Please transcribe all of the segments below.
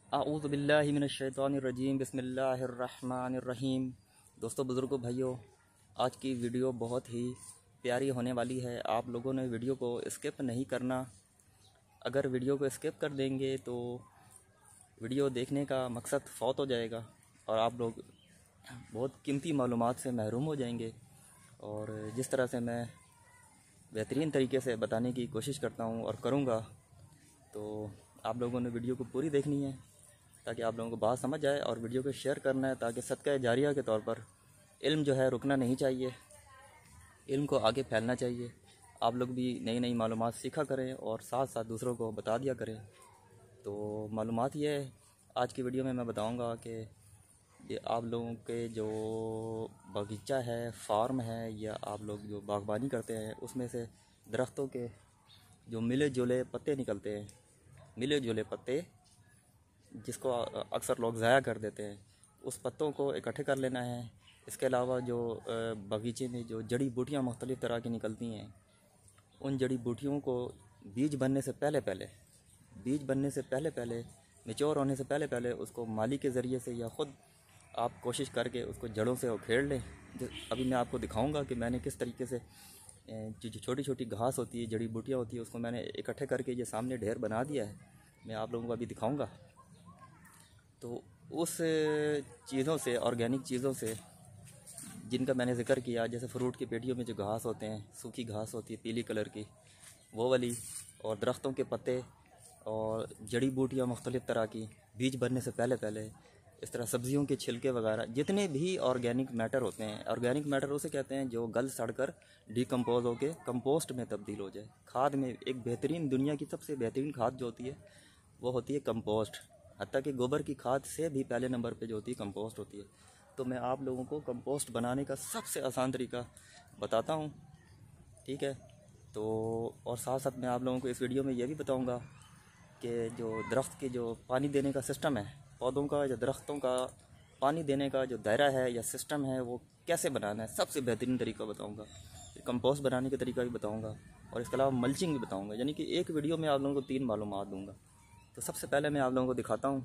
आऊज़ु बिल्लाहि मिनश्शैतानिर्रजीम बिस्मिल्लाहिर्रहमानिर्रहीम। दोस्तों, बुज़ुर्गों, भाइयों, आज की वीडियो बहुत ही प्यारी होने वाली है। आप लोगों ने वीडियो को स्किप नहीं करना। अगर वीडियो को स्किप कर देंगे तो वीडियो देखने का मकसद फ़ौत हो जाएगा और आप लोग बहुत कीमती मालूमात से महरूम हो जाएंगे। और जिस तरह से मैं बेहतरीन तरीके से बताने की कोशिश करता हूँ और करूँगा, तो आप लोगों ने वीडियो को पूरी देखनी है ताकि आप लोगों को बात समझ आए, और वीडियो को शेयर करना है ताकि सदका जारिया के तौर पर इल्म जो है रुकना नहीं चाहिए, इल्म को आगे फैलना चाहिए। आप लोग भी नई नई मालूमात सीखा करें और साथ साथ दूसरों को बता दिया करें। तो मालूमात ये है, आज की वीडियो में मैं बताऊंगा कि ये आप लोगों के जो बगीचा है, फार्म है, या आप लोग जो बागबानी करते हैं, उसमें से दरख्तों के जो मिले जुले पत्ते निकलते हैं, मिले जुले पत्ते जिसको अक्सर लोग ज़ाया कर देते हैं, उस पत्तों को इकट्ठे कर लेना है। इसके अलावा जो बगीचे में जो जड़ी बूटियाँ मुख्तलिफ़ तरह की निकलती हैं, उन जड़ी बूटियों को बीज बनने से पहले मैच्योर होने से पहले उसको माली के ज़रिए से या ख़ुद आप कोशिश करके उसको जड़ों से उखेड़ लें। अभी मैं आपको दिखाऊंगा कि मैंने किस तरीके से जो छोटी छोटी घास होती है, जड़ी बूटियाँ होती है, उसको मैंने इकट्ठे करके ये सामने ढेर बना दिया है। मैं आप लोगों को अभी दिखाऊंगा। तो उस चीज़ों से, ऑर्गेनिक चीज़ों से जिनका मैंने ज़िक्र किया, जैसे फ्रूट की पेटियों में जो घास होते हैं, सूखी घास होती है पीली कलर की, वो वाली, और दरख्तों के पत्ते और जड़ी बूटियाँ मुख्तलिफ़ तरह की, बीज बनने से पहले इस तरह सब्ज़ियों के छिलके वगैरह, जितने भी ऑर्गेनिक मैटर होते हैं। ऑर्गेनिक मैटर उसे कहते हैं जो गल सड़ कर डिकम्पोज होकर कंपोस्ट में तब्दील हो जाए, खाद में। एक बेहतरीन, दुनिया की सबसे बेहतरीन खाद जो होती है वो होती है कंपोस्ट। हत्ता कि गोबर की खाद से भी पहले नंबर पे जो होती है कंपोस्ट होती है। तो मैं आप लोगों को कंपोस्ट बनाने का सबसे आसान तरीका बताता हूँ, ठीक है। तो और साथ साथ मैं आप लोगों को इस वीडियो में ये भी बताऊँगा कि जो दरख्त के जो पानी देने का सिस्टम है, पौधों का या दरख्तों का पानी देने का जो दायरा है या सिस्टम है, वो कैसे बनाना है, सबसे बेहतरीन तरीका बताऊँगा। कंपोस्ट बनाने का तरीका भी बताऊँगा, और इसके अलावा मल्चिंग भी बताऊँगा। यानी कि एक वीडियो में आप लोगों को 3 मालूमात दूँगा। तो सबसे पहले मैं आप लोगों को दिखाता हूँ,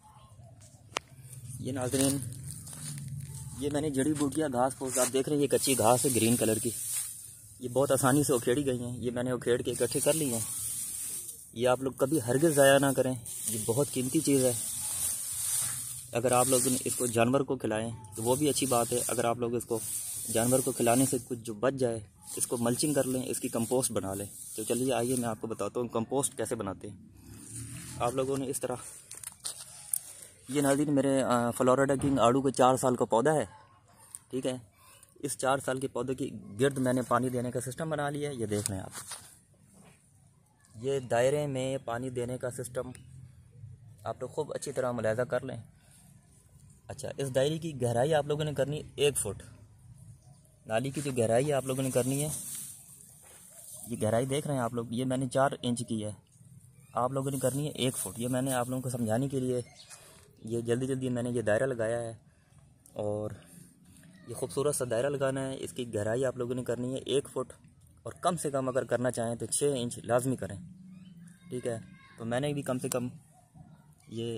ये नाज़रीन, ये मैंने जड़ी बूटियाँ, घास फूस आप देख रहे हैं, ये कच्ची घास है ग्रीन कलर की, ये बहुत आसानी से उखेड़ी गई हैं। ये मैंने उखेड़ के इकट्ठे कर ली हैं। ये आप लोग कभी हरगिज़ ज़ाया ना करें, ये बहुत कीमती चीज़ है। अगर आप लोग इसको जानवर को खिलाएं तो वो भी अच्छी बात है। अगर आप लोग इसको जानवर को खिलाने से कुछ जो बच जाए, इसको मल्चिंग कर लें, इसकी कंपोस्ट बना लें। तो चलिए आइए मैं आपको बताता हूँ कंपोस्ट कैसे बनाते हैं। आप लोगों ने इस तरह, ये नाज़रीन मेरे फ्लोरिडा किंग आड़ू के 4 साल का पौधा है, ठीक है। इस 4 साल के पौधे की गिर्द मैंने पानी देने का सिस्टम बना लिया है। ये देख लें आप, ये दायरे में पानी देने का सिस्टम आप लोग खूब अच्छी तरह मुलाहिज़ा कर लें। अच्छा, इस दायरे की गहराई आप लोगों ने करनी 1 फुट। नाली की जो गहराई है आप लोगों ने करनी है, ये गहराई देख रहे हैं आप लोग, ये मैंने 4 इंच की है, आप लोगों ने करनी है 1 फुट। ये मैंने आप लोगों को समझाने के लिए ये जल्दी मैंने ये दायरा लगाया है, और ये खूबसूरत सा दायरा लगाना है। इसकी गहराई आप लोगों ने करनी है 1 फुट, और कम से कम अगर करना चाहें तो 6 इंच लाजमी करें, ठीक है। तो मैंने भी कम से कम ये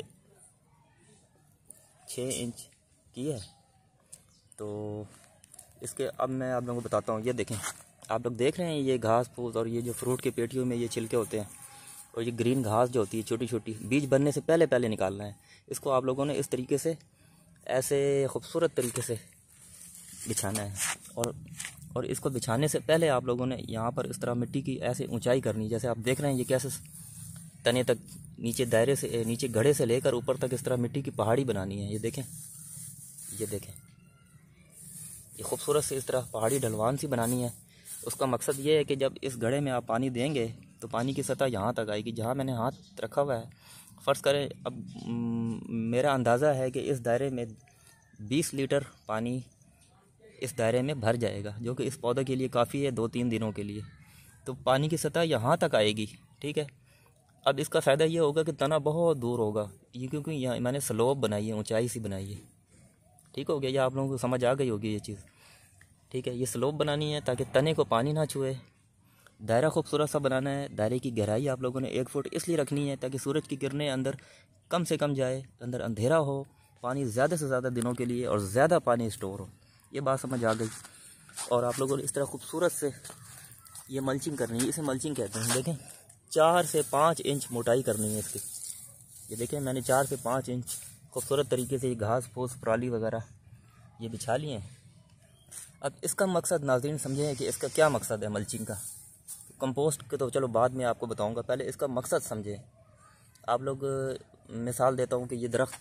6 इंच की है। तो इसके अब मैं आप लोगों को बताता हूँ। ये देखें, आप लोग देख रहे हैं, ये घास फूस और ये जो फ्रूट की पेटियों में ये छिलके होते हैं, और ये ग्रीन घास जो होती है छोटी छोटी, बीज बनने से पहले निकालना है। इसको आप लोगों ने इस तरीके से, ऐसे खूबसूरत तरीके से बिछाना है, और इसको बिछाने से पहले आप लोगों ने यहाँ पर इस तरह मिट्टी की ऐसे ऊंचाई करनी। जैसे आप देख रहे हैं, ये कैसे तने तक नीचे, दायरे से नीचे, घड़े से लेकर ऊपर तक इस तरह मिट्टी की पहाड़ी बनानी है। ये देखें, ये खूबसूरत से इस तरह पहाड़ी ढलवान सी बनानी है। उसका मकसद ये है कि जब इस घड़े में आप पानी देंगे तो पानी की सतह यहाँ तक आएगी जहाँ मैंने हाथ रखा हुआ है। फ़र्ज़ करें, अब मेरा अंदाज़ा है कि इस दायरे में 20 लीटर पानी इस दायरे में भर जाएगा, जो कि इस पौधे के लिए काफ़ी है 2-3 दिनों के लिए। तो पानी की सतह यहाँ तक आएगी, ठीक है। अब इसका फ़ायदा ये होगा कि तना बहुत दूर होगा, ये क्योंकि यहाँ मैंने स्लोप बनाई है, ऊंचाई सी बनाई है, ठीक हो गया। ये आप लोगों को समझ आ गई होगी ये चीज़, ठीक है। ये स्लोप बनानी है ताकि तने को पानी ना छुए, दायरा खूबसूरत सा बनाना है। दायरे की गहराई आप लोगों ने 1 फुट इसलिए रखनी है ताकि सूरज की किरणें अंदर कम से कम जाए, अंदर अंधेरा हो, पानी ज़्यादा से ज़्यादा दिनों के लिए और ज़्यादा पानी स्टोर हो। ये बात समझ आ गई। और आप लोगों ने इस तरह खूबसूरत से ये मल्चिंग करनी है। इसे मल्चिंग कहते हैं। देखें 4 से 5 इंच मोटाई करनी है इसकी। ये देखें मैंने 4 से 5 इंच खूबसूरत तरीके से ये घास फूस पराली वगैरह ये बिछा लिए हैं। अब इसका मकसद नाज़रीन समझें कि इसका क्या मकसद है मल्चिंग का। कंपोस्ट के तो चलो बाद में आपको बताऊंगा, पहले इसका मकसद समझें। आप लोग मिसाल देता हूं कि ये दरख्त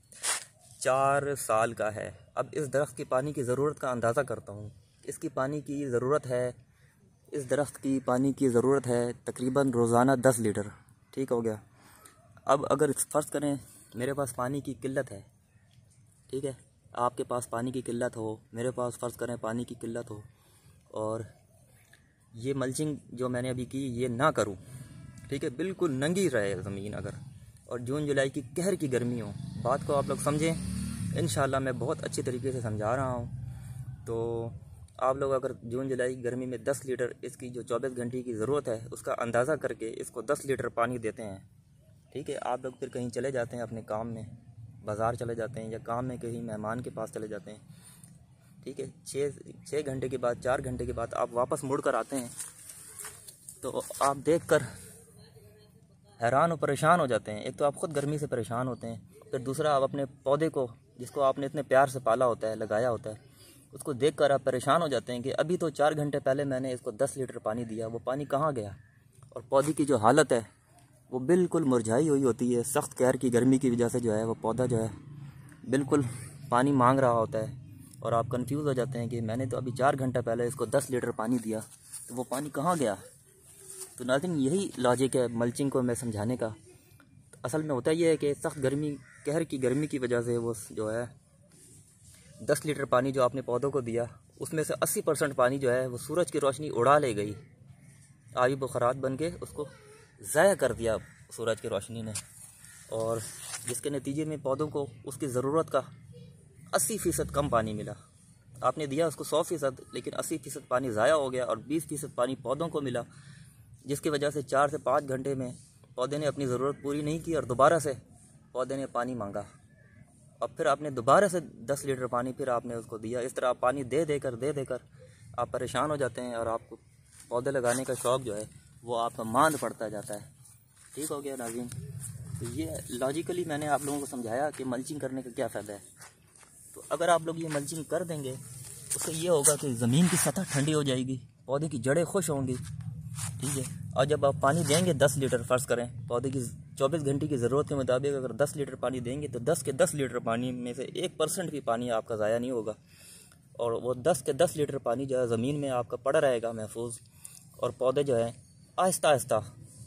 4 साल का है। अब इस दरख्त की पानी की ज़रूरत का अंदाज़ा करता हूं। इसकी पानी की ज़रूरत है, इस दरख्त की पानी की ज़रूरत है तकरीबन रोज़ाना 10 लीटर। ठीक हो गया। अब अगर फ़र्ज़ करें मेरे पास पानी की किल्लत है, ठीक है, आपके पास पानी की किल्लत हो, मेरे पास फ़र्ज़ करें पानी की किल्लत हो, और ये मल्चिंग जो मैंने अभी की ये ना करूं, ठीक है, बिल्कुल नंगी रहे ज़मीन अगर, और जून जुलाई की कहर की गर्मी हो, बात को आप लोग समझें। इंशाल्लाह मैं बहुत अच्छी तरीके से समझा रहा हूं। तो आप लोग अगर जून जुलाई की गर्मी में 10 लीटर इसकी जो 24 घंटे की ज़रूरत है उसका अंदाज़ा करके इसको 10 लीटर पानी देते हैं, ठीक है। आप लोग फिर कहीं चले जाते हैं अपने काम में, बाज़ार चले जाते हैं या काम में कहीं मेहमान के पास चले जाते हैं, ठीक है। 6 घंटे के बाद, 4 घंटे के बाद आप वापस मुड़ कर आते हैं तो आप देख कर हैरान और परेशान हो जाते हैं। एक तो आप ख़ुद गर्मी से परेशान होते हैं, फिर दूसरा आप अपने पौधे को जिसको आपने इतने प्यार से पाला होता है, लगाया होता है, उसको देख कर आप परेशान हो जाते हैं कि अभी तो 4 घंटे पहले मैंने इसको 10 लीटर पानी दिया, वो पानी कहाँ गया। और पौधे की जो हालत है वो बिल्कुल मुरझाई हुई होती है। सख्त कहर की गर्मी की वजह से जो है वो पौधा जो है बिल्कुल पानी मांग रहा होता है, और आप कंफ्यूज हो जाते हैं कि मैंने तो अभी 4 घंटे पहले इसको 10 लीटर पानी दिया, तो वो पानी कहाँ गया। तो नाज़रीन यही लॉजिक है मल्चिंग को मैं समझाने का। तो असल में होता ये है कि सख्त गर्मी, कहर की गर्मी की वजह से वो जो है 10 लीटर पानी जो आपने पौधों को दिया उसमें से 80% पानी जो है वो सूरज की रोशनी उड़ा ले गई, आबी बुखारात बन के उसको ज़ाया कर दिया सूरज की रोशनी ने, और जिसके नतीजे में पौधों को उसकी ज़रूरत का 80% कम पानी मिला। आपने दिया उसको 100%, लेकिन 80% पानी ज़ाया हो गया और 20% पानी पौधों को मिला, जिसकी वजह से 4 से 5 घंटे में पौधे ने अपनी ज़रूरत पूरी नहीं की और दोबारा से पौधे ने पानी मांगा, और फिर आपने दोबारा से 10 लीटर पानी फिर आपने उसको दिया। इस तरह आप पानी दे देकर आप परेशान हो जाते हैं और आपको पौधे लगाने का शौक़ जो है वो आपका मांद पड़ता जाता है। ठीक हो गया नाज़रीन। तो ये लॉजिकली मैंने आप लोगों को समझाया कि मल्चिंग करने का क्या फ़ायदा है। तो अगर आप लोग ये मल्चिंग कर देंगे उससे ये होगा कि ज़मीन की सतह ठंडी हो जाएगी, पौधे की जड़ें खुश होंगी, ठीक है। और जब आप पानी देंगे 10 लीटर, फ़र्ज़ करें पौधे की 24 घंटे की ज़रूरत के मुताबिक अगर 10 लीटर पानी देंगे तो 10 के 10 लीटर पानी में से 1% भी पानी आपका ज़ाया नहीं होगा, और वो 10 के 10 लीटर पानी जो है ज़मीन में आपका पड़ा रहेगा महफूज, और पौधे जो है आहिस्ता आहिस्ता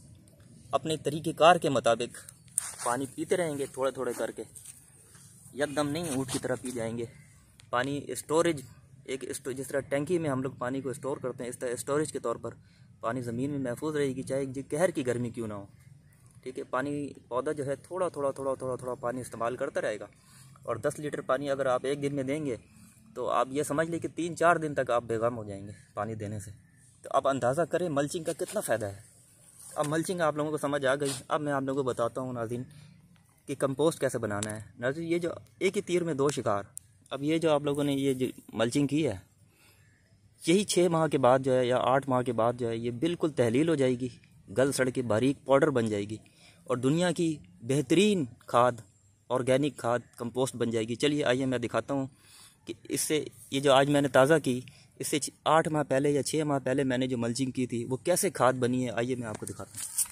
अपने तरीक़ेकार के मुताबिक पानी पीते रहेंगे, थोड़े थोड़े करके, यकदम नहीं ऊँट की तरह पी जाएंगे। पानी स्टोरेज, जिस तरह टैंकी में हम लोग पानी को स्टोर करते हैं, इस तरह स्टोरेज के तौर पर पानी ज़मीन में महफूज रहेगी, चाहे कहर की गर्मी क्यों ना हो, ठीक है। पानी पौधा जो है थोड़ा थोड़ा पानी इस्तेमाल करता रहेगा, और 10 लीटर पानी अगर आप एक दिन में देंगे तो आप ये समझ लें कि 3-4 दिन तक आप बेगम हो जाएंगे पानी देने से। तो आप अंदाज़ा करें मल्चिंग का कितना फ़ायदा है। अब मल्चिंग आप लोगों को समझ आ गई। अब मैं आप लोगों को बताता हूँ नाज़रीन कि कंपोस्ट कैसे बनाना है। नाज़रीन ये जो एक ही तीर में 2 शिकार, अब ये जो आप लोगों ने ये जो मल्चिंग की है, यही 6 माह के बाद जो है या 8 माह के बाद जो है ये बिल्कुल तहलील हो जाएगी, गल सड़ के बारीक पाउडर बन जाएगी, और दुनिया की बेहतरीन खाद, ऑर्गेनिक खाद, कंपोस्ट बन जाएगी। चलिए आइए मैं दिखाता हूँ कि इससे, ये जो आज मैंने ताज़ा की, इससे 8 माह पहले या 6 माह पहले मैंने जो मल्चिंग की थी वो कैसे खाद बनी है। आइए मैं आपको दिखाता हूँ।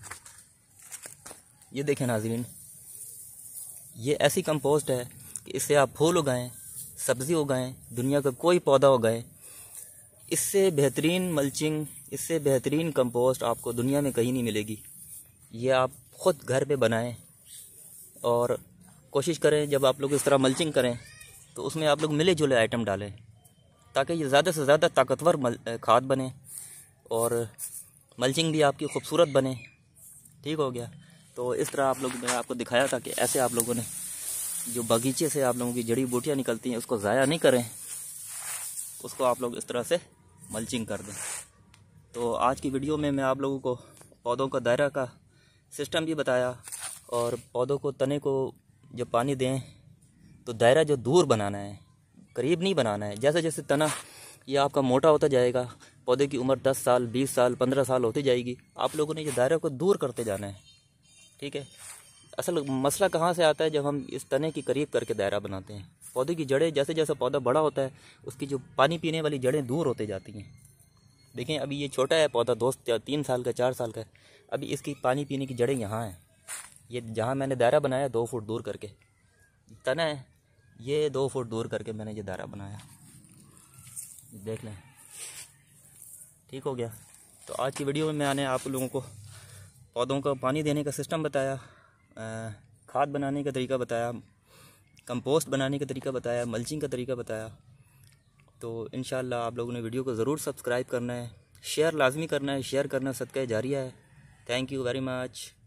ये देखें नाज़रीन, ये ऐसी कंपोस्ट है कि इससे आप फूल उगाएं, सब्ज़ी उगाएं, दुनिया का कोई पौधा उगाएं, इससे बेहतरीन मल्चिंग, इससे बेहतरीन कंपोस्ट आपको दुनिया में कहीं नहीं मिलेगी। ये आप ख़ुद घर पे बनाएं, और कोशिश करें जब आप लोग इस तरह मल्चिंग करें तो उसमें आप लोग मिले जुले आइटम डालें, ताकि ये ज़्यादा से ज़्यादा ताकतवर खाद बने और मल्चिंग भी आपकी खूबसूरत बने। ठीक हो गया। तो इस तरह आप लोग, मैंने आपको दिखाया था कि ऐसे आप लोगों ने जो बगीचे से आप लोगों की जड़ी बूटियाँ निकलती हैं उसको ज़ाया नहीं करें, उसको आप लोग इस तरह से मल्चिंग कर दें। तो आज की वीडियो में मैं आप लोगों को पौधों का दायरा का सिस्टम भी बताया और पौधों को तने को जब पानी दें तो दायरा जो दूर बनाना है, करीब नहीं बनाना है। जैसे जैसे तना ये आपका मोटा होता जाएगा, पौधे की उम्र 10 साल 20 साल 15 साल होती जाएगी, आप लोगों ने ये दायरे को दूर करते जाना है। ठीक है। असल मसला कहाँ से आता है, जब हम इस तने की करीब करके दायरा बनाते हैं। पौधे की जड़ें जैसे जैसे पौधा बड़ा होता है उसकी जो पानी पीने वाली जड़ें दूर होते जाती हैं। देखें अभी ये छोटा है पौधा, 3 साल का 4 साल का है, अभी इसकी पानी पीने की जड़ें यहाँ हैं। ये जहाँ मैंने दायरा बनाया 2 फुट दूर करके तना है, ये 2 फुट दूर करके मैंने ये दायरा बनाया, देख लें। ठीक हो गया। तो आज की वीडियो में मैंने आप लोगों को पौधों को पानी देने का सिस्टम बताया, खाद बनाने का तरीका बताया, कंपोस्ट बनाने का तरीका बताया, मल्चिंग का तरीका बताया। तो इंशाल्लाह आप लोगों ने वीडियो को ज़रूर सब्सक्राइब करना है, शेयर लाजमी करना है। शेयर करना सदका जारिया है। Thank you very much.